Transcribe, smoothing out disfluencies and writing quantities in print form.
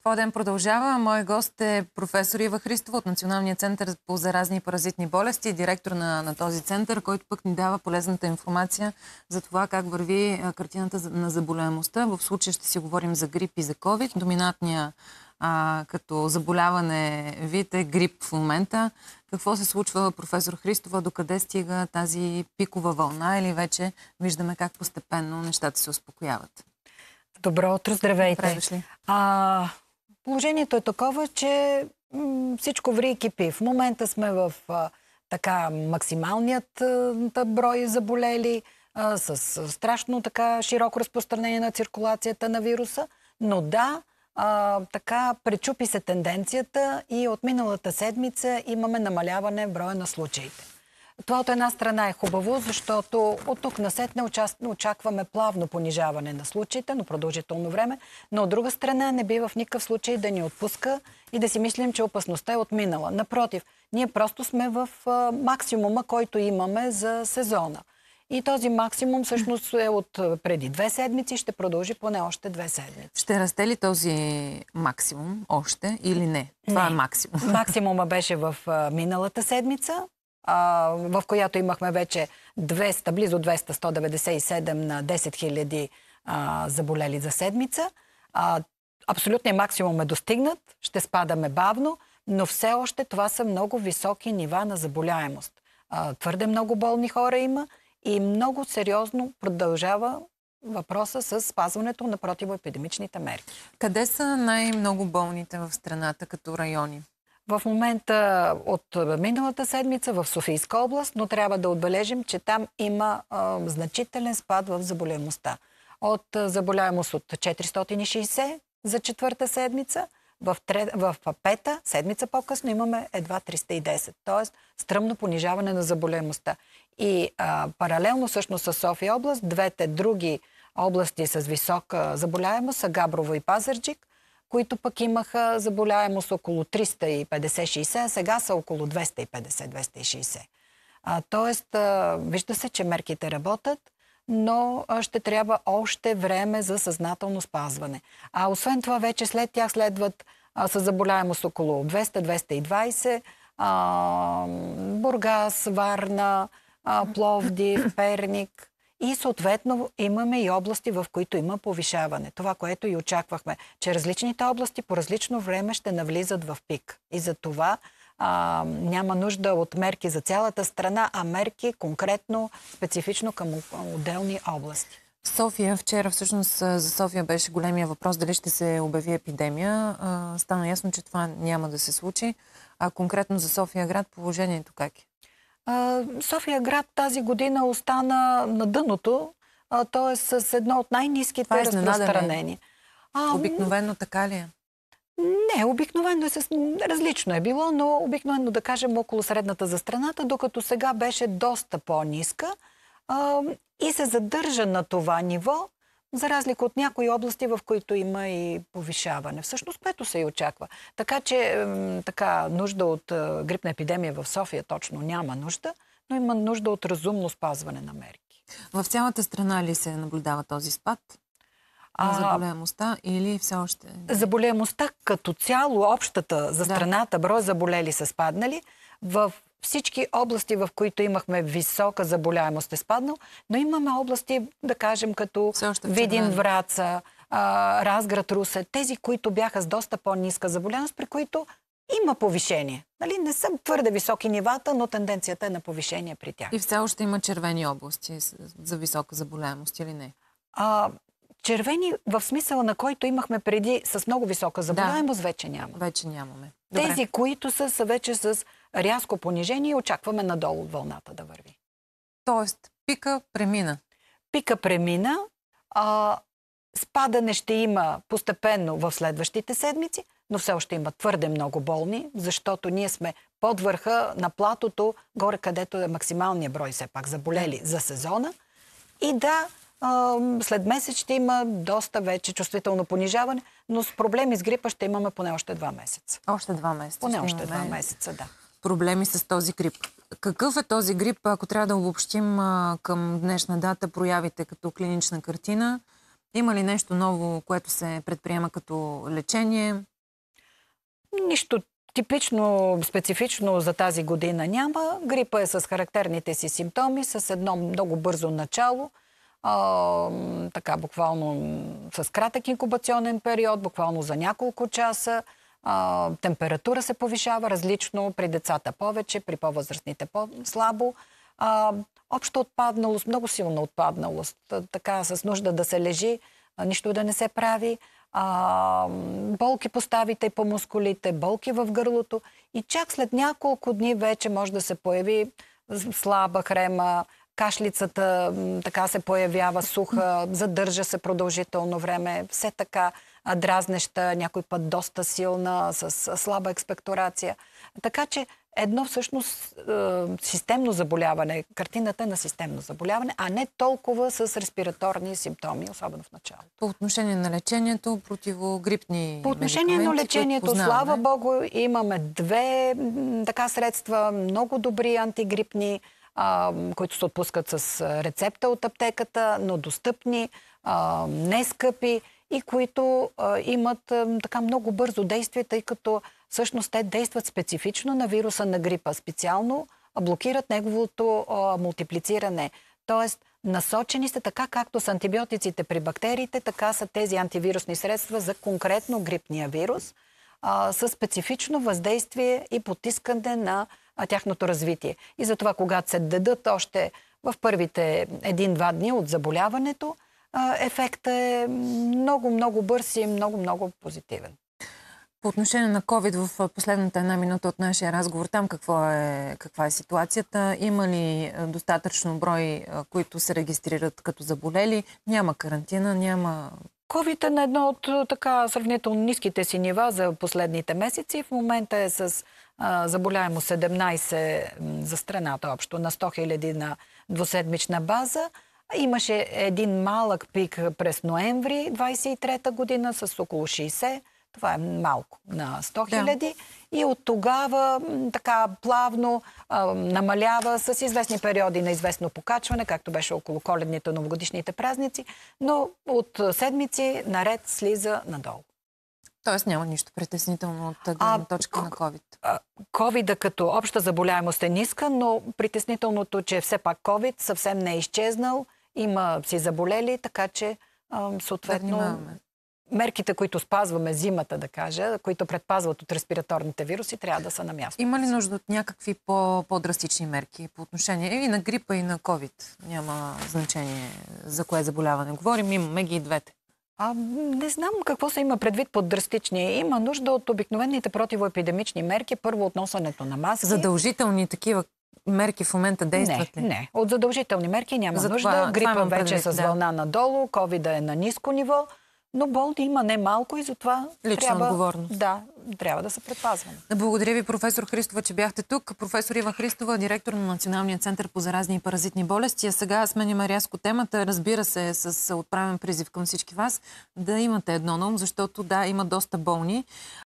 Твой ден продължава. Мой гост е професор Ива Христова от Националния център по заразни и паразитни болести, директор на този център, който пък ни дава полезната информация за това как върви картината на заболеваемостта. В случая ще си говорим за грип и за ковид. Доминантния като заболяване вид е грип в момента. Какво се случва, професор Христова? Докъде стига тази пикова вълна или вече виждаме как постепенно нещата се успокояват? Добро утро, здравейте. Положението е такова, че всичко ври и кипи. В момента сме в така максималният брой заболели, с страшно така широко разпространение на циркулацията на вируса, но да, така пречупи се тенденцията и от миналата седмица имаме намаляване в броя на случаите. Това от една страна е хубаво, защото от тук насетне очакваме плавно понижаване на случаите, но продължително време, но от друга страна не бива в никакъв случай да ни отпуска и да си мислим, че опасността е отминала. Напротив, ние просто сме в максимума, който имаме за сезона. И този максимум всъщност е от преди 2 седмици и ще продължи поне още 2 седмици. Ще расте ли този максимум още или не? Това е максимум. Максимума беше в миналата седмица, в която имахме вече 200, близо 200, 197 на 10 000 заболели за седмица. Абсолютният максимум е достигнат, ще спадаме бавно, но все още това са много високи нива на заболяемост. Твърде много болни хора има и много сериозно продължава въпроса с спазването на противоепидемичните мерки. Къде са най-много болните в страната като райони? В момента от миналата седмица в Софийска област, но трябва да отбележим, че там има значителен спад в заболеваемостта. От заболеваемост от 460 за 4-та седмица, в 5-та седмица по-късно имаме едва 310. Т.е. стръмно понижаване на заболеваемостта. И паралелно всъщност с София област, двете други области с висока заболеваемост са Габрово и Пазарджик, които пък имаха заболяемост около 350-60, а сега са около 250-260. Тоест, вижда се, че мерките работят, но ще трябва още време за съзнателно спазване. Освен това, вече след тях следват с заболяемост около 200-220, Бургас, Варна, Пловдив, Перник. И съответно имаме и области, в които има повишаване. Това, което и очаквахме, че различните области по различно време ще навлизат в пик. И за това няма нужда от мерки за цялата страна, а мерки конкретно, специфично към отделни области. София, вчера всъщност за София беше големия въпрос дали ще се обяви епидемия. Стана ясно, че това няма да се случи. А конкретно за София град положението как е? София град тази година остана на дъното, т.е. с едно от най-ниските разпространения. Обикновено така ли е? Не, обикновено различно е било, но обикновено да кажем около средната за страната, докато сега беше доста по-ниска и се задържа на това ниво, за разлика от някои области, в които има и повишаване. Всъщност, което се и очаква. Така че нужда от грипна епидемия в София точно няма нужда, но има нужда от разумно спазване на мерки. В цялата страна ли се наблюдава този спад на заболеваемостта или все още? Заболеваемостта като цяло, общата за страната, брой заболели са спаднали. В всички области, в които имахме висока заболяемост е спаднал, но имаме области, да кажем, като Видин, Враца, Разград, Русе, тези, които бяха с доста по-ниска заболяемост, при които има повишение. Не са твърде високи нивата, но тенденцията е на повишение при тях. И все още има червени области за висока заболяемост или не? Червени в смисъла, на който имахме преди с много висока заболяемост, вече няма. Вече нямаме. Добре. Тези, които са вече с рязко понижение, очакваме надолу от вълната да върви. Тоест, пика премина. Пика премина. Спадане ще има постепенно в следващите седмици, но все още има твърде много болни, защото ние сме под върха на платото, горе където е максималният брой все пак заболели за сезона. И да, след месец ще има доста вече чувствително понижаване, но с проблеми с грипа ще имаме поне още 2 месеца. Още 2 месеца. Поне още 2 месеца, да. Проблеми с този грип. Какъв е този грип, ако трябва да обобщим към днешна дата проявите като клинична картина? Има ли нещо ново, което се предприема като лечение? Нищо типично, специфично за тази година няма. Грипа е с характерните си симптоми, с едно много бързо начало, така буквално с кратък инкубационен период, буквално за няколко часа. Температура се повишава различно, при децата повече, при по-възрастните по-слабо. Общо отпадналост, много силна отпадналост, така с нужда да се лежи, нищо да не се прави. Болки по ставите и по мускулите, болки в гърлото и чак след няколко дни вече може да се появи слаба хрема, кашлицата така се появява суха, задържа се продължително време, все така дразнеща, някой път доста силна, с слаба експекторация. Така че едно всъщност системно заболяване, картината на системно заболяване, а не толкова с респираторни симптоми, особено в началото. По отношение на лечението, противогрипни По отношение на лечението, слава Богу, имаме две така средства, много добри антигрипни, които се отпускат с рецепта от аптеката, но достъпни, не скъпи и които имат така много бързо действие, тъй като всъщност те действат специфично на вируса на грипа, специално блокират неговото мултиплициране. Тоест, насочени са така, както с антибиотиците при бактериите, така са тези антивирусни средства за конкретно грипния вирус, със специфично въздействие и потискане на тяхното развитие. И затова, когато се дадат още в първите 1-2 дни от заболяването, ефектът е много бърз и много позитивен. По отношение на COVID в последната 1 минута от нашия разговор, там каква е ситуацията? Има ли достатъчно брой, които се регистрират като заболели? Няма карантина, няма... COVID е на едно от така сравнително ниските си нива за последните месеци. В момента е с заболяемо 17 за страната общо на 100 000 на двуседмична база. Имаше един малък пик през ноември 23-та година с около 60. Това е малко на 100 000. Да. И от тогава така плавно намалява с известни периоди на известно покачване, както беше около коледните новогодишните празници, но от седмици наред слиза надолу. Тоест няма нищо притеснително от гледна точка на COVID. COVID като обща заболяемост е ниска, но притеснителното, че все пак COVID съвсем не е изчезнал, има си заболели, така че съответно мерките, които спазваме зимата, да кажа, които предпазват от респираторните вируси, трябва да са на място. Има ли нужда от някакви по-драстични мерки по отношение и на грипа, и на COVID? Няма значение за кое заболяване говорим, имаме ги и двете. Не знам какво се има предвид под драстични. Има нужда от обикновените противоепидемични мерки. Първо от носенето на маски. Задължителни такива мерки в момента действат ли? Не. От задължителни мерки няма нужда. Грипа вече е с вълна надолу, ковида е на ниско ниво, но болни има не малко и затова отговорност. Да, трябва да се предпазваме. Благодаря ви, професор Христова, че бяхте тук. Професор Ива Христова, директор на Националния център по заразни и паразитни болести. А сега сменяме рязко темата. Разбира се, с отправен призив към всички вас да имате едно на ум, защото да, има доста болни.